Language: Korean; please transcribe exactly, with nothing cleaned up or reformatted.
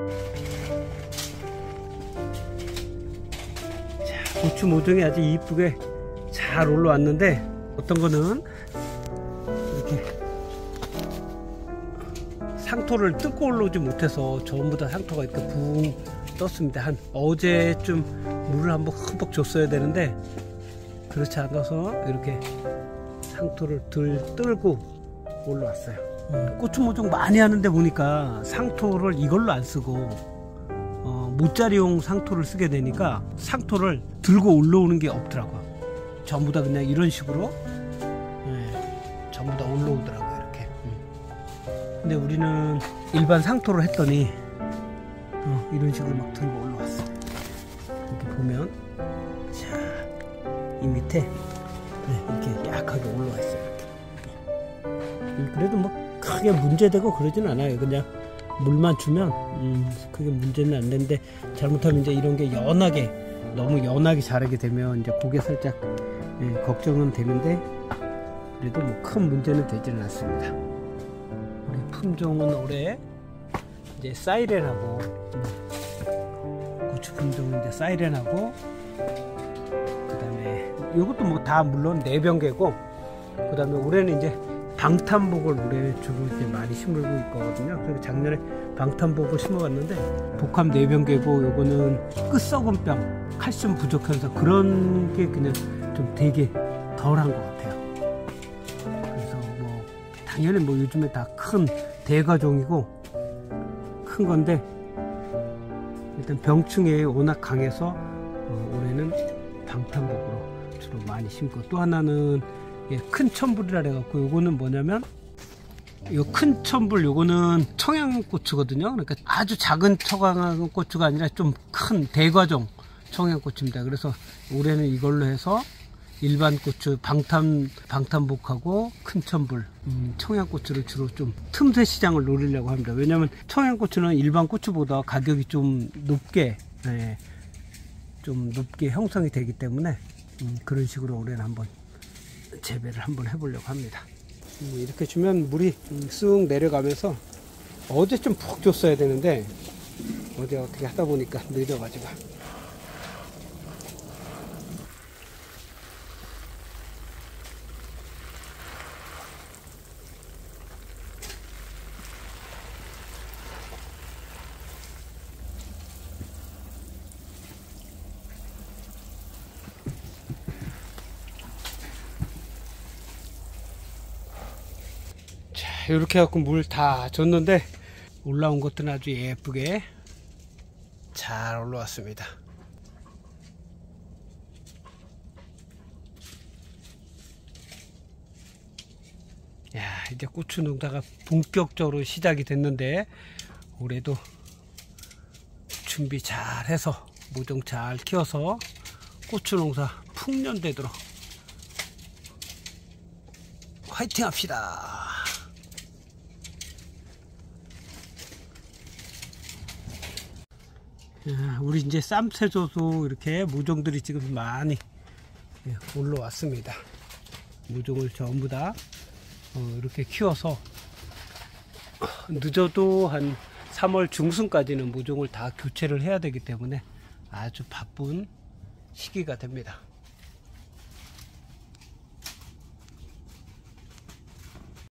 자, 고추 모종이 아주 이쁘게 잘 올라왔는데, 어떤 거는 이렇게 상토를 뜯고 올라오지 못해서 전부 다 상토가 이렇게 붕 떴습니다. 한 어제쯤 물을 한번 흠뻑 줬어야 되는데 그렇지 않아서 이렇게 상토를 들 뜰고 올라왔어요. 음, 고추 모종 많이 하는데 보니까 상토를 이걸로 안 쓰고 어, 모짜리용 상토를 쓰게 되니까 상토를 들고 올라오는 게 없더라고요. 전부 다 그냥 이런 식으로 예, 전부 다 올라오더라고요. 이렇게. 음. 근데 우리는 일반 상토를 했더니 어, 이런 식으로 막 들고 올라왔어. 이렇게 보면, 자, 이 밑에 네, 이렇게 약하게 올라와 있어요. 이렇게. 그래도 뭐 크게 문제되고 그러진 않아요. 그냥 물만 주면 음, 크게 문제는 안 되는데, 잘못하면 이제 이런 게 연하게, 너무 연하게 자라게 되면 이제 고개 살짝 예, 걱정은 되는데, 그래도 뭐 큰 문제는 되지는 않습니다. 우리 품종은 올해 이제 사이렌하고, 고추 품종은 이제 사이렌하고, 그 다음에 이것도 뭐 다 물론 내병개고, 그 다음에 올해는 이제 방탄복을 올해 주로 이제 많이 심을고 있거든요. 그래서 작년에 방탄복을 심어봤는데 복합 내병개고, 요거는 끝썩은병, 칼슘 부족해서 그런 게 그냥 좀 되게 덜한 것 같아요. 그래서 뭐 당연히 뭐 요즘에 다 큰 대가종이고 큰 건데, 일단 병충해에 워낙 강해서 어, 올해는 방탄복으로 주로 많이 심고, 또 하나는 예, 큰 천불이라 해갖고, 요거는 뭐냐면 요 큰 천불, 요거는 청양고추거든요. 그러니까 아주 작은 청양고추가 아니라 좀 큰 대과종 청양고추입니다. 그래서 올해는 이걸로 해서 일반 고추 방탄 방탄복하고 큰 천불, 음, 청양고추를 주로 좀 틈새 시장을 노리려고 합니다. 왜냐하면 청양고추는 일반 고추보다 가격이 좀 높게 예, 좀 높게 형성이 되기 때문에 음, 그런 식으로 올해는 한번 재배를 한번 해보려고 합니다. 음, 이렇게 주면 물이 음, 쑥 내려가면서, 어제 좀 푹 줬어야 되는데 어제 어떻게 하다 보니까 늦어가지고. 이렇게 해갖고 물 다 줬는데 올라온 것들은 아주 예쁘게 잘 올라왔습니다. 야, 이제 고추 농사가 본격적으로 시작이 됐는데, 올해도 준비 잘 해서 모종 잘 키워서 고추 농사 풍년되도록 화이팅 합시다. 우리 이제 쌈채소도 이렇게 모종들이 지금 많이 올라왔습니다. 모종을 전부 다 이렇게 키워서 늦어도 한 삼월 중순까지는 모종을 다 교체를 해야 되기 때문에 아주 바쁜 시기가 됩니다.